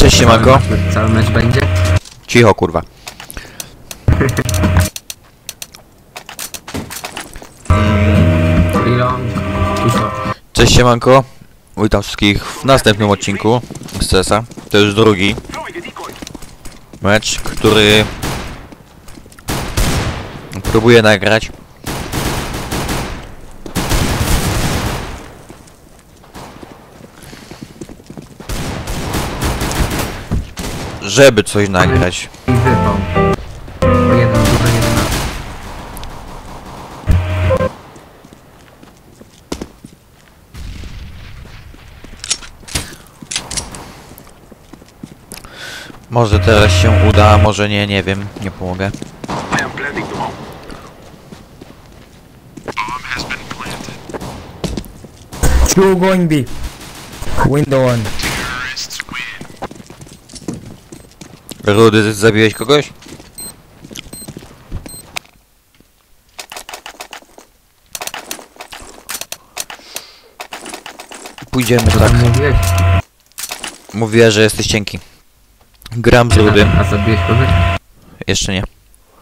Cześć siemanko. Cały mecz będzie? Cicho kurwa. Cześć siemanko. Witam wszystkich w następnym odcinku z CS-a. To już drugi mecz, który próbuję nagrać. Żeby coś nagrać. I wypał. Bo jeden dużo, jeden na... Może teraz się uda, a może nie, nie wiem, nie pomogę. Two going B. Window one. Rudy, zabiłeś kogoś? Pójdziemy tak. Mówiłeś? Mówiła, że jesteś cienki. Gram z Rudym. A zabiłeś kogoś? Jeszcze nie.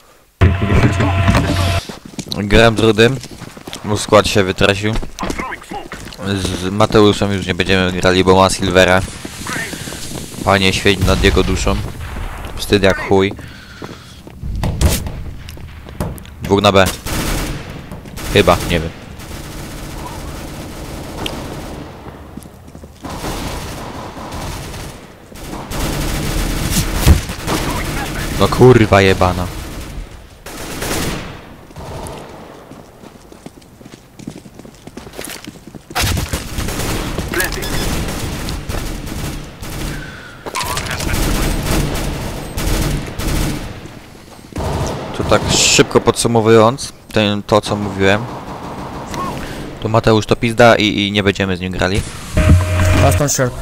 Gram z Rudym. Mój skład się wytracił. Z Mateuszem już nie będziemy grali, bo ma Silvera. Panie, świeć nad jego duszą. Wstyd jak chuj. Dwóch na B. Chyba, nie wiem. No kurwa jebana. To tak szybko podsumowując to co mówiłem, to Mateusz to pizda i nie będziemy z nim grali. Last one short.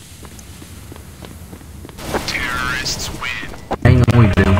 Ej, no mój był.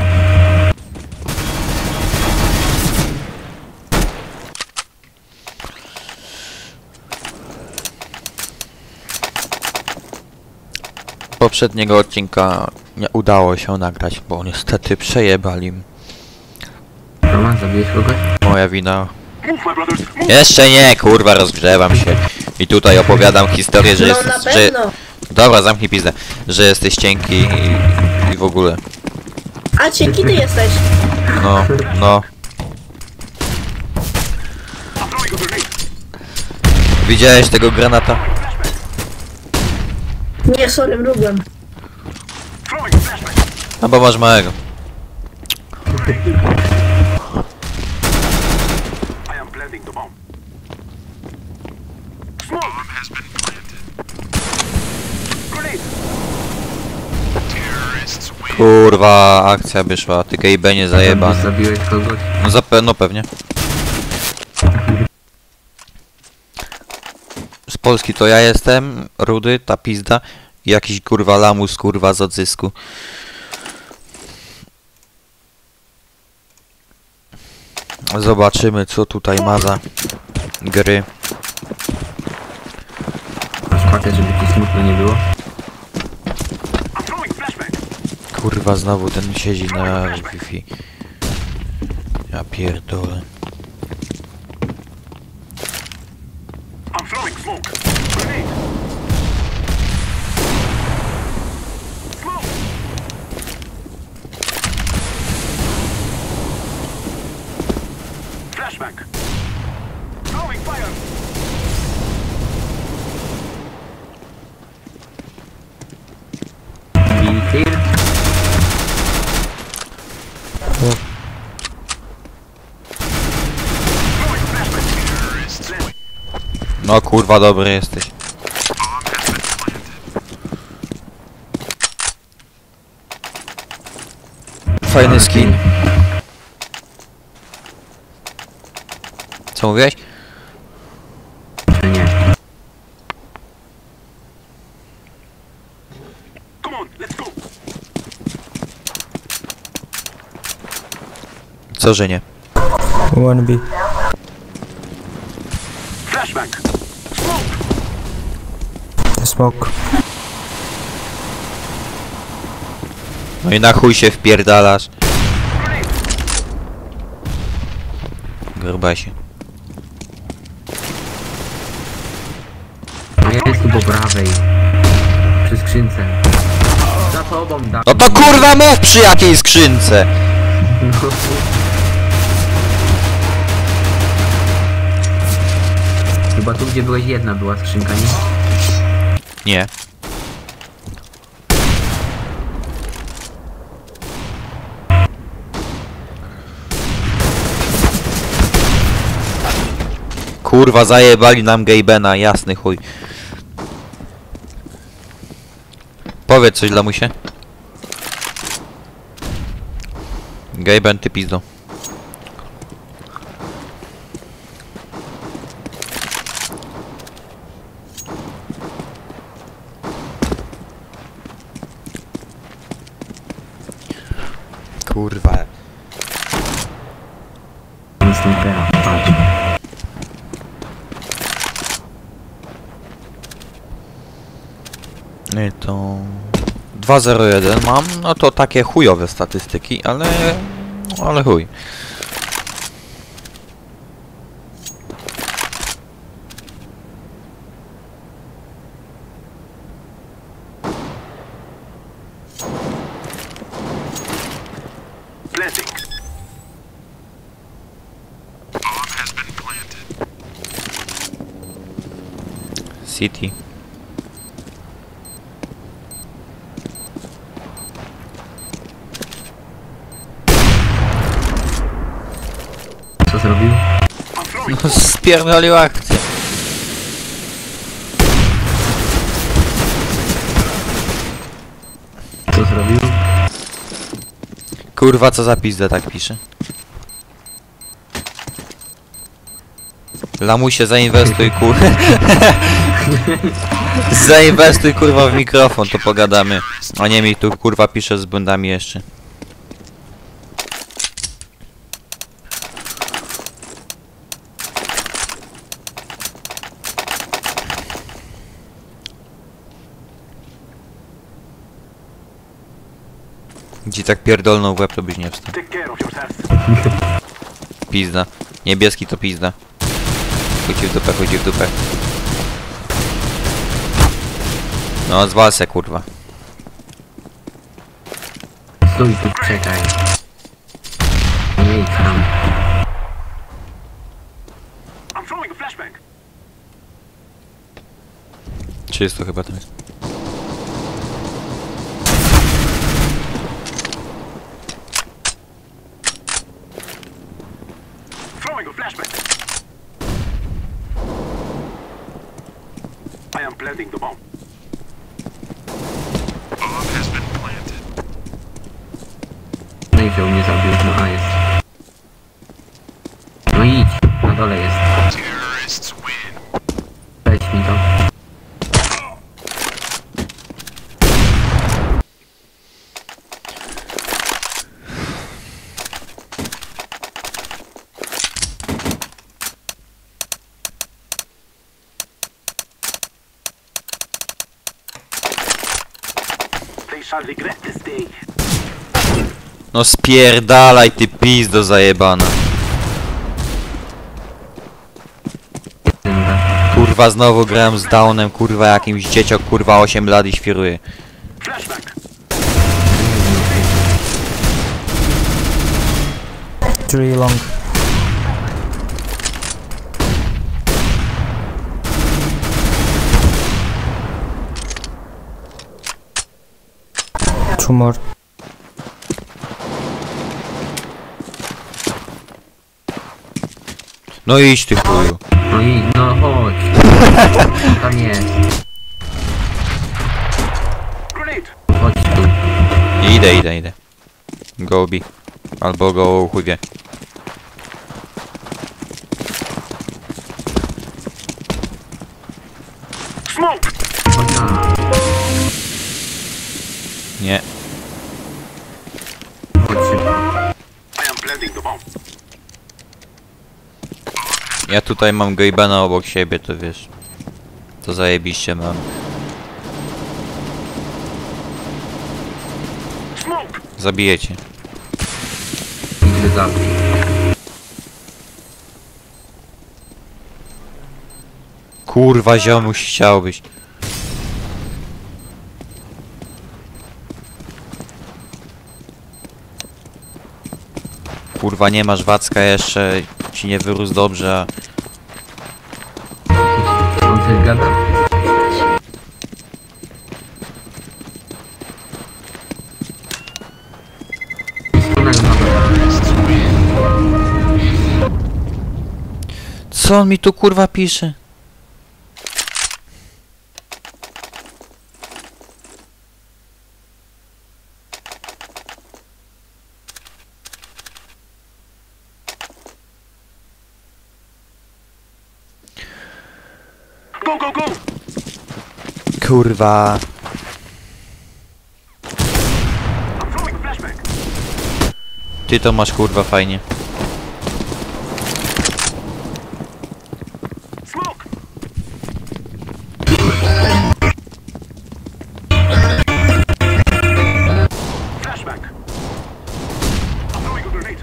Poprzedniego odcinka nie udało się nagrać, bo niestety przejebali. Roman, zabiłeś kogoś? Moja wina. Jeszcze nie, kurwa, rozgrzewam się. I tutaj opowiadam historię, że No jest... na że... pewno. Dobra, zamknij pizdę. Że jesteś cienki i w ogóle. A cienki ty jesteś. No. Widziałeś tego granata? Nie, sorry, mrugłem. No bo masz małego. Kurwa, akcja by szła, ty gejbe nie zajeba. Zabiłeś kogoś? No no pewnie. Z Polski to ja jestem, Rudy, ta pizda i jakiś kurwa lamus, kurwa z odzysku. Zobaczymy co tutaj ma za gry. Masz pakę, żeby ci smutno nie było? Kurwa znowu ten siedzi na Wi-Fi. Ja pierdolę. I clear? No kurwa dobry jesteś. Fajny skin. Co mówiłeś? Czy nie? Co, że nie? One B. Smoke. No i na chuj się wpierdalasz. Grubasie. No ja jest tu po prawej. Przy skrzynce. Za tobą, da. No to kurwa mów przy jakiej skrzynce! Chyba tu gdzie byłeś jedna była skrzynka, nie? Nie. Kurwa, zajebali nam Gabena, jasny chuj. Powiedz coś dla musie. Gaben, ty pizdo. Kurwa. Mam snajpera, patrz. I to 201 mam, no to takie chujowe statystyki, ale chuj. City. Co zrobił? No spierdolił akcję. Co zrobił? Kurwa, co za pizdę tak pisze. Lamusie, zainwestuj kurwa. Zainwestuj kurwa w mikrofon, to pogadamy. A nie mi tu kurwa pisze z błędami jeszcze. Gdzie tak pierdolną w łeb, to byś nie wstał. Pizda. Niebieski to pizda. Chodzi w dupę, chodzi w dupę. No, zwal se, kurwa. Stój tu, czekaj. Nie idź tam. Czysto chyba to jest. I am planting the bomb. No i się u mnie zabił, no a jest. No idź, na dole jest. Weź mi to. They shall regret this day. No spierdalaj, ty pizdo zajebana. Kurwa, znowu grałem z downem, kurwa, jakimś dzieciok, kurwa, 8 lat i świruje. Flashback. 3 long. Two more. No idź ty chuju. No i, no chodź. Tam jest. Grenade. Chodź tu. Idę. Go B. Albo go chuj wie. Smoke. Chodź tam. Nie. Chodź szybko. I am planting the bomb. Ja tutaj mam Gabena obok siebie, to wiesz. To zajebiście mam. Smoke. Zabijecie. Nigdy zabij. Kurwa, ziomuś chciałbyś. Kurwa, nie masz Wacka jeszcze, ci nie wyrósł dobrze, On coś gada? Stosunek ma. Co on mi tu kurwa pisze? Go, go, go. Kurwa. I'm throwing a flashback. Ty to masz kurwa fajnie. Smoke. Flashback. I'm throwing a grenade.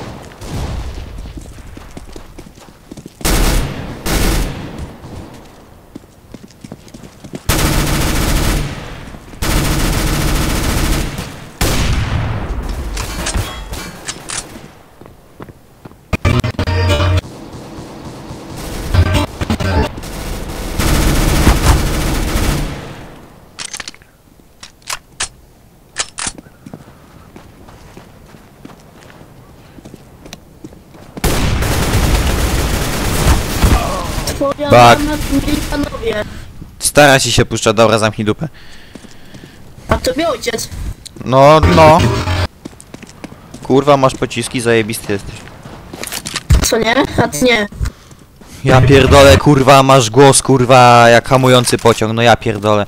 Twoja Bak. mama, tu panowie. Stara ci się puszcza, dobra, zamknij dupę. A tobie ojciec. No. Kurwa, masz pociski, zajebisty jesteś. Co nie? A ty nie. Ja pierdolę, kurwa, masz głos, kurwa, jak hamujący pociąg, no ja pierdolę.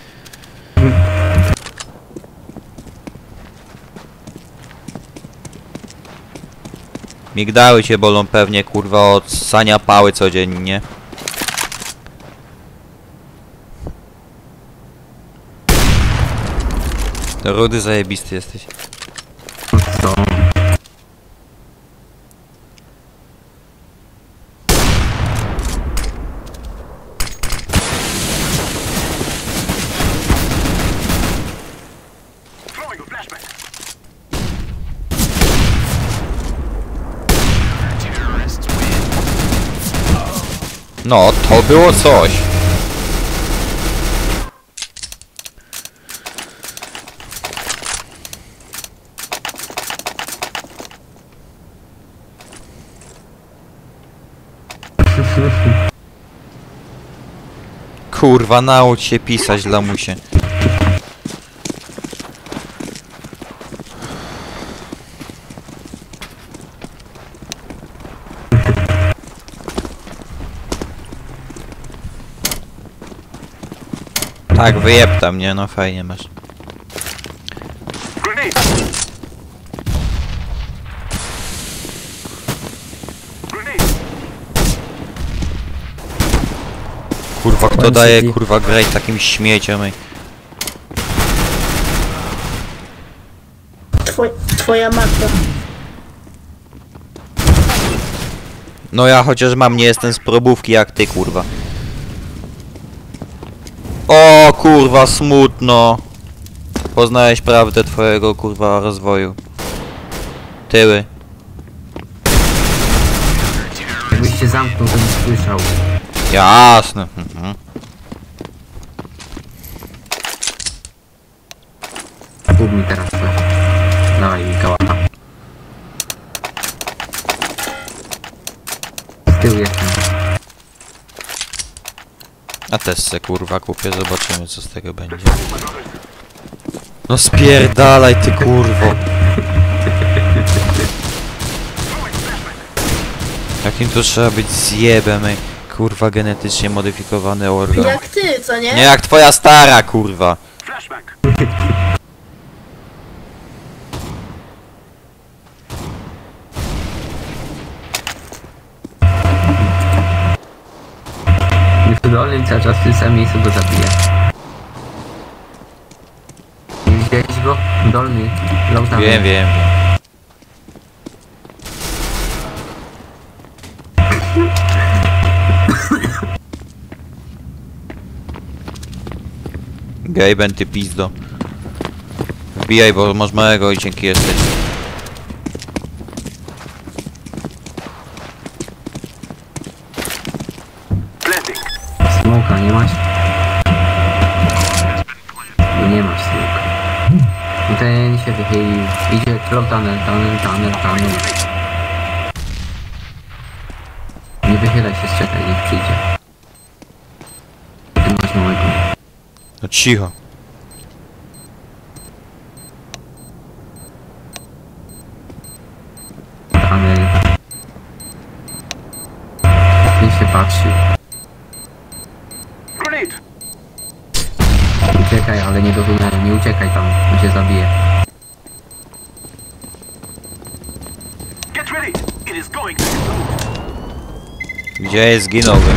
Migdały cię bolą pewnie, kurwa, od ssania pały codziennie. Rudy, zajebisty jesteś. Co? Throwing a flashback. No, to było coś. Kurwa, naucz się pisać, lamusie. Tak, wyjeb tam, nie? No fajnie masz. Grenade. Grenade. Kurwa, kto One daje, city. kurwa, graj takim śmieciem, ej. Twoja matka. No ja chociaż mam, nie jestem z probówki jak ty, kurwa. O, kurwa, smutno. Poznałeś prawdę twojego, kurwa, rozwoju. Tyły. Jakbyś się zamknął, to bym słyszał. Jasne. Mhm. Kup mi teraz coś. Dawaj mi kałaka. Z tyłu jestem. A też se, kurwa, kupię, zobaczymy co z tego będzie. No spierdalaj ty, kurwo. Jakim to trzeba być zjebem, ej. Kurwa, genetycznie modyfikowany organ. Jak ty, co nie? Nie jak twoja stara, kurwa. Flashback. Wydolnym cały czas w tym samym miejscu go zabija. Widziałeś go? Dolny. Low down. Wiem. Gaben, ty pizdo. Wbijaj, bo masz małego i cienki jesteś. Planting. Smoka nie masz? Nie masz smoka. No ten się wychylił. Idzie low tunnel. Nie wychylaj się, czekaj, niech przyjdzie. Ty masz małego. No cicho. Tunnel. Nie się patrzy. Grenade. Uciekaj, ale nie do tunelu, nie uciekaj tam, on cię zabije. Get ready. It is going to explode. Gdzie jest zginąłbym?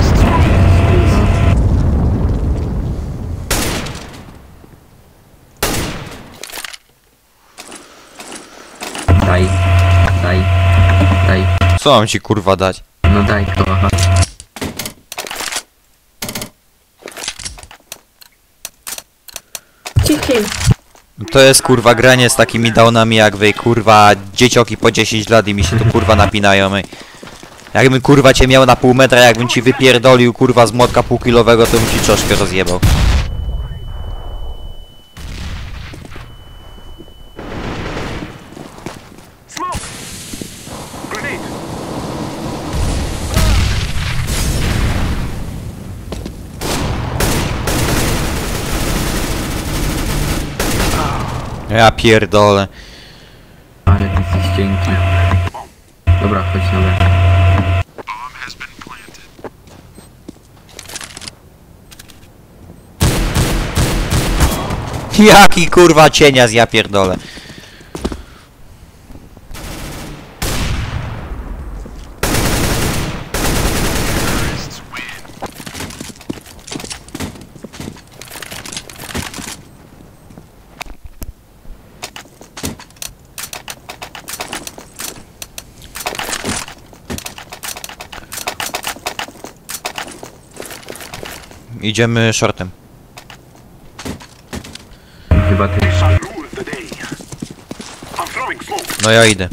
Daj. Co mam ci kurwa dać? No daj to, aha. Kill. To jest kurwa granie z takimi downami jak wy, kurwa dziecioki po 10 lat i mi się tu kurwa napinają. Ej. Jakbym kurwa cię miał na pół metra, jakbym ci wypierdolił kurwa z młotka półkilowego, to bym ci troszkę rozjebał. Smoke. Grenade. Ja pierdolę. Ale ty jesteś cienki. Dobra, chodź na B. Jaki kurwa cienias, ja pierdolę. Idziemy shortem. Chyba ty. They shall rule the day. I'm throwing smoke. No ja idę.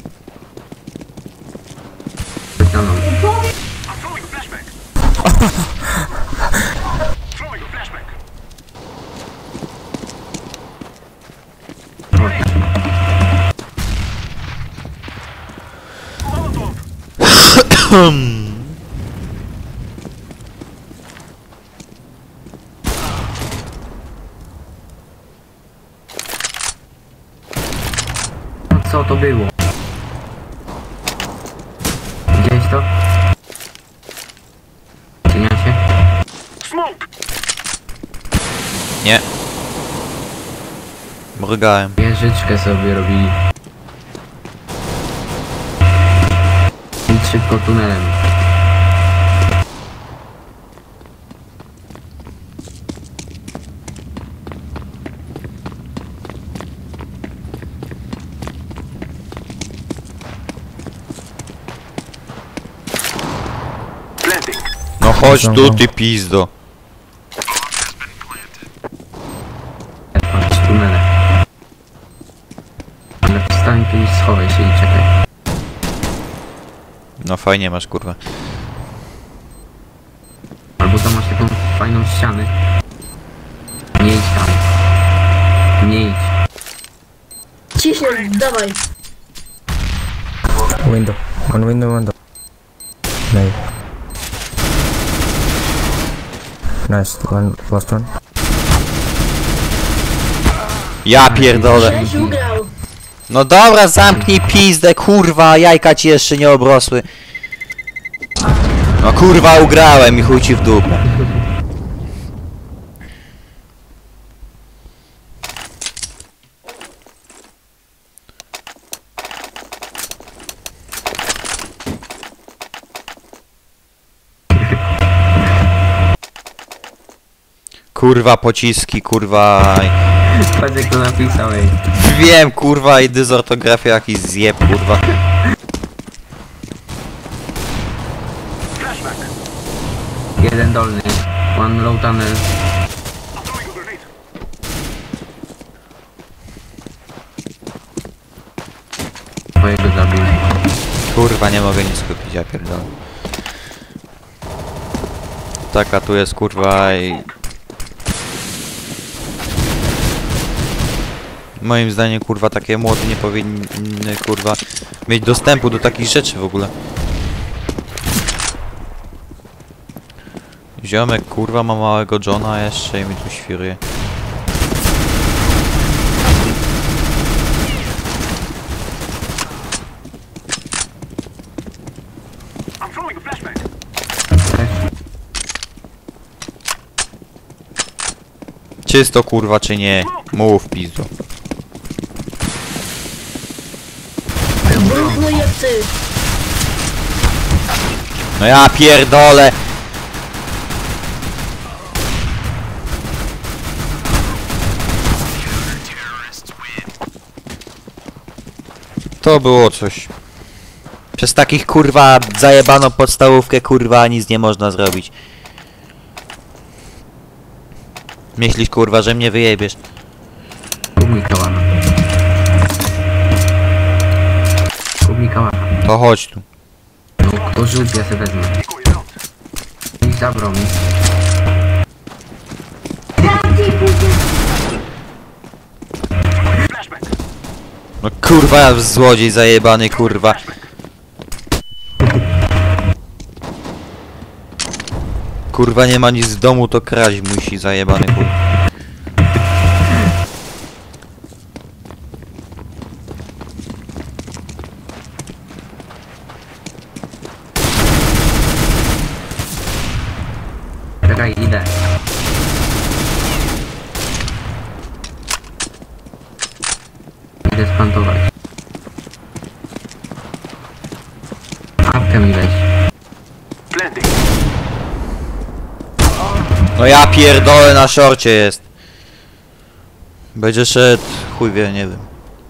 Chodź na mną. I'm throwing a flashback. Throwing a flashback. Molotov. Co to było? Widziałeś to? Cieniacie? Smoke. Nie. Mrugałem. Wieżyczkę sobie robili. Idź szybko tunelem. Planting. No chodź tu, ty pizdo. Patrz tunele. Ale wstań tu i schowaj się i czekaj. No fajnie masz kurwa. Albo tam masz taką fajną ścianę. Nie idź tam. Nie idź. Ciśnij, dawaj. Window. One window. Nice. Nice. One last one. Ja pierdolę. Cześć, ugrał. No dobra, zamknij pizdę, kurwa, jajka ci jeszcze nie obrosły. No kurwa, ugrałem i chuj ci w dupę. Kurwa, pociski, kurwa. Patrz jak to napisał, ej. Wiem, kurwa, i dysortografia jakiś zjeb, kurwa. Flashback. Jeden dolny. One low tunnel. I'm throwing a grenade. Twojego zabił. Kurwa, nie mogę nic kupić, ja pierdolę. Taka tu jest, kurwa, i... Moim zdaniem, kurwa, takie młody nie powinny, kurwa, mieć dostępu do takich rzeczy w ogóle. Ziomek, kurwa, ma małego Johna jeszcze i mi tu świruje. I'm throwing a flashback. Czysto, kurwa, czy nie? Mów, pizdo. Brudno jak ty. No ja pierdolę! To było coś. Przez takich, kurwa, zajebaną podstawówkę, kurwa, nic nie można zrobić. Myślisz, kurwa, że mnie wyjebiesz? Kup mi kałacha. Kup mi kałacha. To chodź tu. No, to rzuć, ja se wezmę. Going out. I zabrał mi. Flashback. No kurwa, złodziej zajebany, kurwa. Kurwa, nie ma nic w domu, to kraść musi, zajebany, kurwa. Czekaj, idę. Idę splantować. Apkę mi weź. Blending. No ja pierdolę, na szorcie jest. Będzie szedł, chuj wie, nie wiem.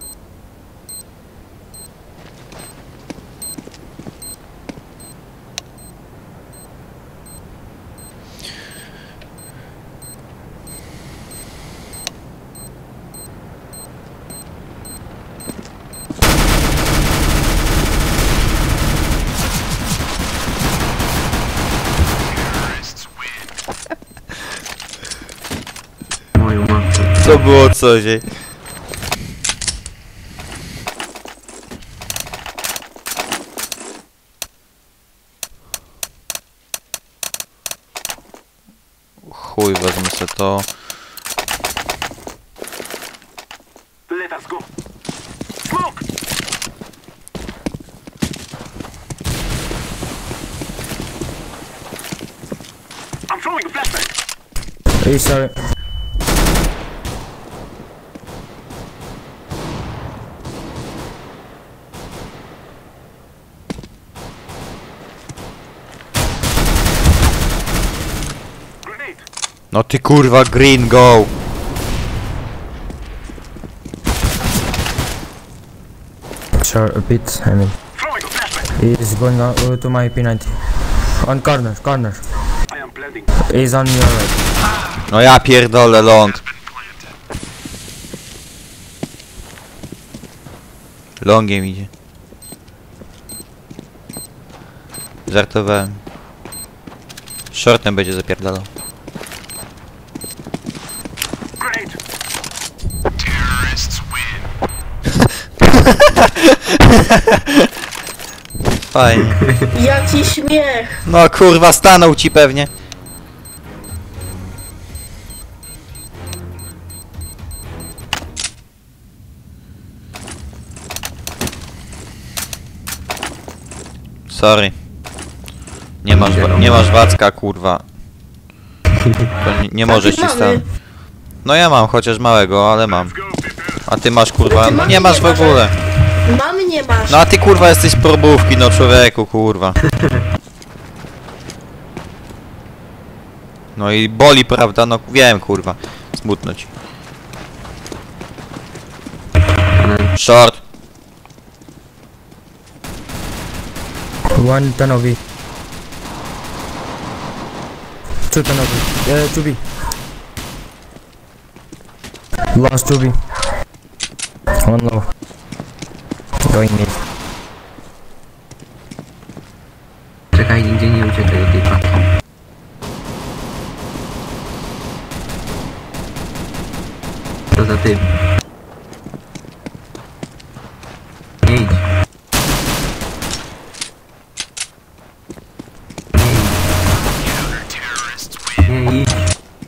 Moją matkę. To było coś, ej. Chuj, wezmę sobie to. Let us go. Smoke. I'm throwing a flashback. Hey, sorry. Grenade. No ty kurwa, green, go! Sure, a bit, I mean. Throwing a flashback. He's going to my P90. On corner, corner. I am blending. He's on your right. No ja pierdolę, long. Longiem idzie. Żartowałem. Shortem będzie zapierdalał. Grenade. Fajnie. Jaki śmiech. No kurwa, stanął ci pewnie. Sorry. Nie masz wacka, kurwa. To nie może Taki ci mamy. stanąć. No ja mam chociaż małego, ale mam. Go, people. A ty masz, kurwa, Ty no mamy nie masz nie w masz. ogóle. Mamy nie masz. No a ty kurwa jesteś probówki, no człowieku, kurwa. No i boli, prawda? No wiem, kurwa. Smutno ci. Short. One tunnel B. Two tunnel B. 2B. Lost 2B. One low. Going mid. Czekaj, nigdzie nie uciekaj do tej paki. To za tym. Nie idź. Nie idź.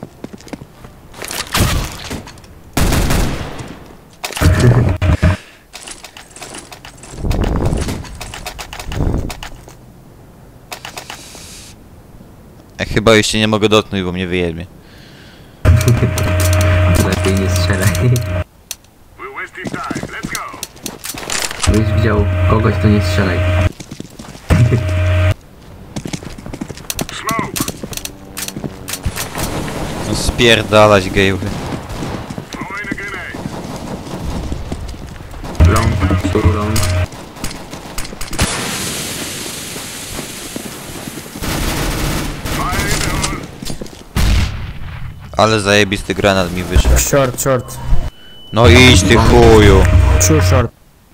Ja chyba już się nie mogę dotknąć, bo mnie wyjebie. Lepiej nie strzelaj. We're wasting time. Let's go. Byś widział kogoś, to nie strzelaj. Smoke. No spierdalać gejuchy. Throwing a grenade. Long, sur long. Fire in the hole. Ale zajebisty granat mi wyszedł. Short, short. No idź ty chuju. Two short.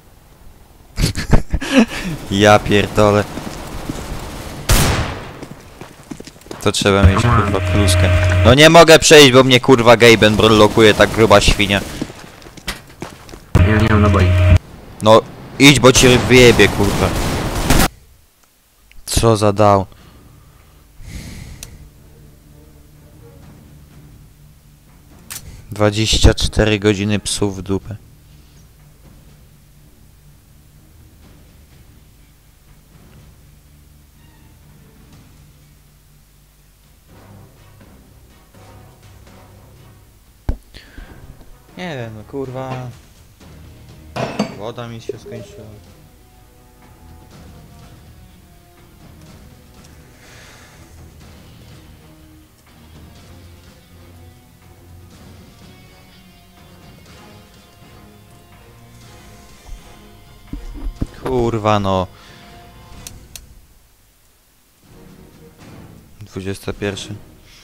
Ja pierdolę. To trzeba mieć kurwa kluskę. No nie mogę przejść, bo mnie kurwa Gaben blokuje, tak gruba świnia. Ja nie mam naboi. No idź, bo ci wyjebie kurwa. Co za dał. - 24 godziny psów w dupę. Nie wiem, no kurwa. Woda mi się skończyła. Kurwa no. 21.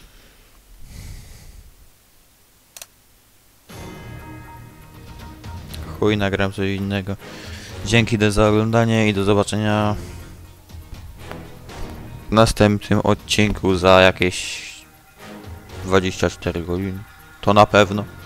Chuj, nagram coś innego. Dzięki za oglądanie i do zobaczenia w następnym odcinku za jakieś 24 godziny. To na pewno.